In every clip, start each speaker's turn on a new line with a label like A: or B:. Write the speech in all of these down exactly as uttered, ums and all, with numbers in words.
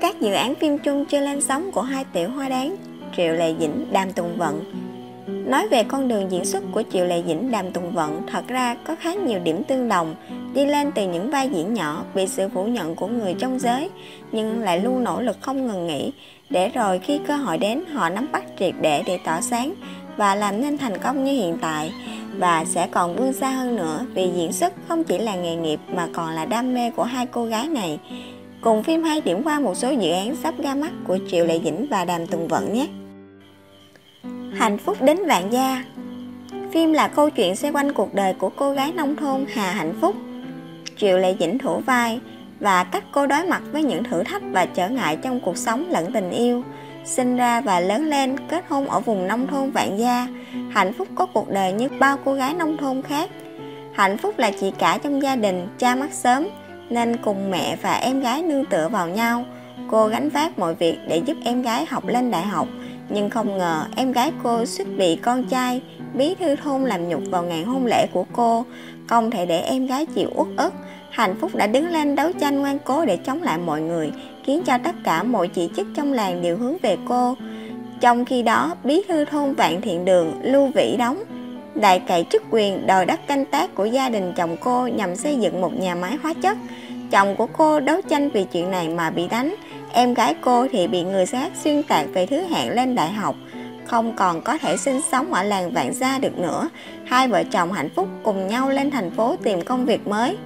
A: các dự án phim chung chưa lên sóng của hai tiểu hoa đáng Triệu Lệ Dĩnh, Đàm Tùng Vận. Nói về con đường diễn xuất của Triệu Lệ Dĩnh, Đàm Tùng Vận, thật ra có khá nhiều điểm tương đồng, đi lên từ những vai diễn nhỏ bị sự phủ nhận của người trong giới, nhưng lại luôn nỗ lực không ngừng nghỉ, để rồi khi cơ hội đến họ nắm bắt triệt để để tỏa sáng và làm nên thành công như hiện tại, và sẽ còn vươn xa hơn nữa vì diễn xuất không chỉ là nghề nghiệp mà còn là đam mê của hai cô gái này. Cùng phim hay điểm qua một số dự án sắp ra mắt của Triệu Lệ Dĩnh và Đàm Tùng Vận nhé. Hạnh phúc đến vạn gia. Phim là câu chuyện xoay quanh cuộc đời của cô gái nông thôn Hà Hạnh Phúc. Triệu Lệ Dĩnh thủ vai và cách cô đối mặt với những thử thách và trở ngại trong cuộc sống lẫn tình yêu. Sinh ra và lớn lên kết hôn ở vùng nông thôn Vạn Gia, Hạnh Phúc có cuộc đời như bao cô gái nông thôn khác. Hạnh Phúc là chị cả trong gia đình, cha mất sớm nên cùng mẹ và em gái nương tựa vào nhau. Cô gánh vác mọi việc để giúp em gái học lên đại học, nhưng không ngờ em gái cô suýt bị con trai bí thư thôn làm nhục vào ngày hôn lễ của cô. Không thể để em gái chịu uất ức, Hạnh Phúc đã đứng lên đấu tranh ngoan cố để chống lại mọi người, khiến cho tất cả mọi chỉ trích trong làng đều hướng về cô. Trong khi đó, bí thư thôn Vạn Thiện Đường Lưu Vĩ Đống đại cậy chức quyền đòi đất canh tác của gia đình chồng cô nhằm xây dựng một nhà máy hóa chất. Chồng của cô đấu tranh vì chuyện này mà bị đánh. Em gái cô thì bị người khác xuyên tạc về thứ hẹn lên đại học, không còn có thể sinh sống ở làng Vạn Gia được nữa. Hai vợ chồng Hạnh Phúc cùng nhau lên thành phố tìm công việc mới.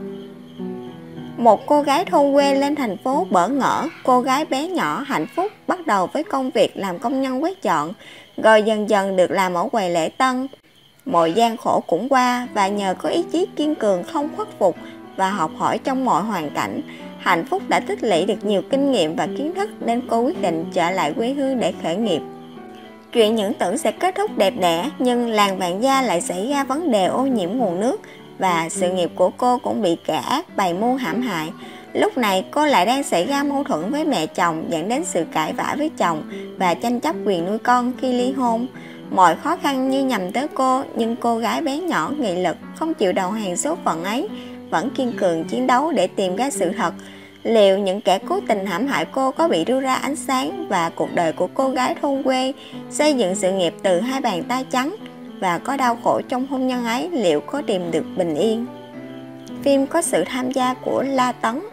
A: Một cô gái thôn quê lên thành phố bỡ ngỡ, cô gái bé nhỏ Hạnh Phúc bắt đầu với công việc làm công nhân quét dọn, rồi dần dần được làm ở quầy lễ tân. Mọi gian khổ cũng qua, và nhờ có ý chí kiên cường không khuất phục và học hỏi trong mọi hoàn cảnh, Hạnh Phúc đã tích lũy được nhiều kinh nghiệm và kiến thức nên cô quyết định trở lại quê hương để khởi nghiệp. Chuyện những tưởng sẽ kết thúc đẹp đẽ, nhưng làng Vạn Gia lại xảy ra vấn đề ô nhiễm nguồn nước và sự nghiệp của cô cũng bị kẻ ác bày mưu hãm hại. Lúc này cô lại đang xảy ra mâu thuẫn với mẹ chồng, dẫn đến sự cãi vã với chồng và tranh chấp quyền nuôi con khi ly hôn. Mọi khó khăn như nhằm tới cô, nhưng cô gái bé nhỏ nghị lực không chịu đầu hàng số phận ấy, vẫn kiên cường chiến đấu để tìm ra sự thật. Liệu những kẻ cố tình hãm hại cô có bị đưa ra ánh sáng, và cuộc đời của cô gái thôn quê xây dựng sự nghiệp từ hai bàn tay trắng và có đau khổ trong hôn nhân ấy liệu có tìm được bình yên? Phim có sự tham gia của La Tấn.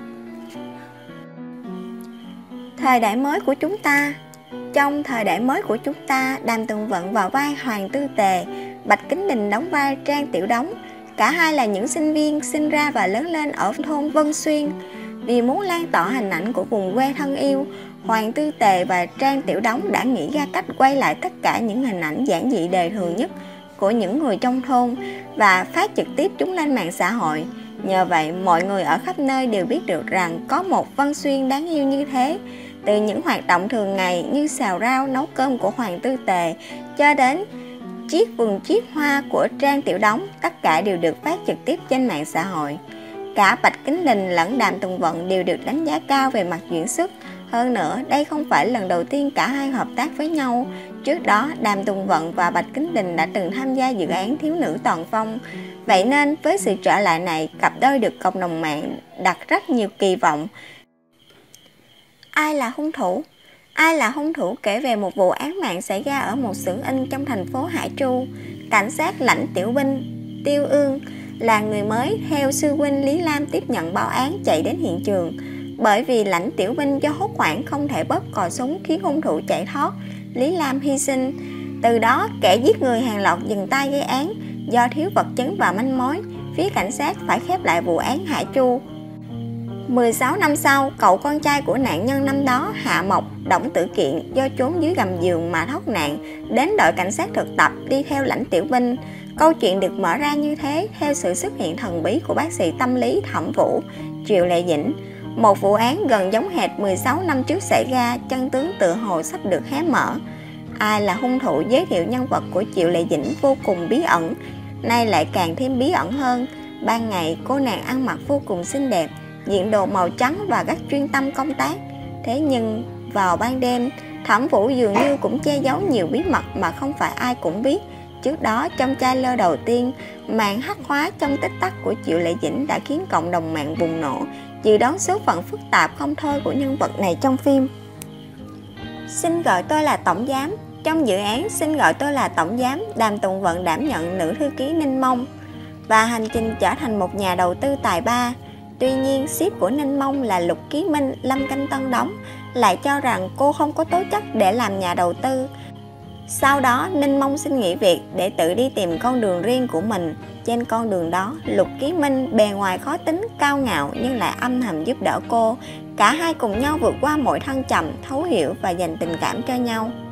A: Thời đại mới của chúng ta. Trong thời đại mới của chúng ta, Đàm Tùng Vận vào vai Hoàng Tư Tề, Bạch Kính Đình đóng vai Trang Tiểu Đống. Cả hai là những sinh viên sinh ra và lớn lên ở thôn Vân Xuyên. Vì muốn lan tỏa hình ảnh của vùng quê thân yêu, Hoàng Tư Tề và Trang Tiểu Đống đã nghĩ ra cách quay lại tất cả những hình ảnh giản dị đời thường nhất của những người trong thôn và phát trực tiếp chúng lên mạng xã hội. Nhờ vậy, mọi người ở khắp nơi đều biết được rằng có một Vân Xuyên đáng yêu như thế. Từ những hoạt động thường ngày như xào rau, nấu cơm của Hoàng Tư Tề cho đến chiếc vườn chiếc hoa của Trang Tiểu Đống, tất cả đều được phát trực tiếp trên mạng xã hội. Cả Bạch Kính Đình lẫn Đàm Tùng Vận đều được đánh giá cao về mặt diễn xuất. Hơn nữa, đây không phải lần đầu tiên cả hai hợp tác với nhau. Trước đó, Đàm Tùng Vận và Bạch Kính Đình đã từng tham gia dự án Thiếu nữ toàn phong. Vậy nên, với sự trở lại này, cặp đôi được cộng đồng mạng đặt rất nhiều kỳ vọng. Ai là hung thủ? Ai là hung thủ kể về một vụ án mạng xảy ra ở một xưởng in trong thành phố Hải Chu. Cảnh sát Lãnh Tiểu Binh Tiêu Ương là người mới theo sư huynh Lý Lam tiếp nhận báo án chạy đến hiện trường. Bởi vì Lãnh Tiểu Binh do hốt hoảng không thể bóp cò súng khiến hung thủ chạy thoát, Lý Lam hy sinh. Từ đó, kẻ giết người hàng loạt dừng tay gây án. Do thiếu vật chứng và manh mối, phía cảnh sát phải khép lại vụ án Hải Chu. mười sáu năm sau, cậu con trai của nạn nhân năm đó, Hạ Mộc, Đổng Tử Kiện, do trốn dưới gầm giường mà thoát nạn, đến đội cảnh sát thực tập đi theo Lãnh Tiểu Binh. Câu chuyện được mở ra như thế theo sự xuất hiện thần bí của bác sĩ tâm lý Thẩm Vũ, Triệu Lệ Dĩnh. Một vụ án gần giống hệt mười sáu năm trước xảy ra, chân tướng tựa hồ sắp được hé mở. Ai là hung thủ giới thiệu nhân vật của Triệu Lệ Dĩnh vô cùng bí ẩn, nay lại càng thêm bí ẩn hơn. Ban ngày, cô nàng ăn mặc vô cùng xinh đẹp, diện đồ màu trắng và rất chuyên tâm công tác. Thế nhưng, vào ban đêm, Thẩm Vũ dường như cũng che giấu nhiều bí mật mà không phải ai cũng biết. Trước đó, trong trailer đầu tiên, màn hắc hóa trong tích tắc của Triệu Lệ Dĩnh đã khiến cộng đồng mạng bùng nổ dự đoán số phận phức tạp không thôi của nhân vật này trong phim. Xin gọi tôi là tổng giám. Trong dự án Xin gọi tôi là tổng giám, Đàm Tùng Vận đảm nhận nữ thư ký Ninh Mông và hành trình trở thành một nhà đầu tư tài ba. Tuy nhiên, ship của Ninh Mông là Lục Ký Minh, Lâm Canh Tân đóng lại cho rằng cô không có tố chất để làm nhà đầu tư. Sau đó, Ninh Mông xin nghỉ việc để tự đi tìm con đường riêng của mình. Trên con đường đó, Lục Ký Minh bề ngoài khó tính, cao ngạo nhưng lại âm thầm giúp đỡ cô. Cả hai cùng nhau vượt qua mọi thăng trầm, thấu hiểu và dành tình cảm cho nhau.